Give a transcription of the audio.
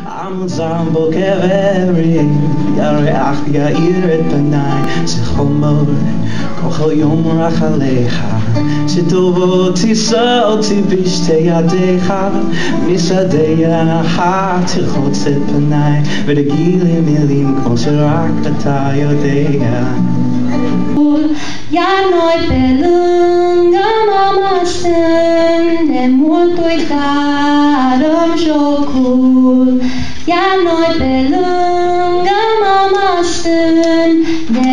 עמוד זעם בוקר עברי, ירח יאיר את פניי, שחומר כל יום רק עליך, שטובות תישא אותי בשתי ידיך, משדה הנחה תרחוץ את פניי, ותגיד לי מילים כמו שרק אתה יודע. Jag når belunga mamma sen det molto i darum sjokul. Jag når belunga mamma sen det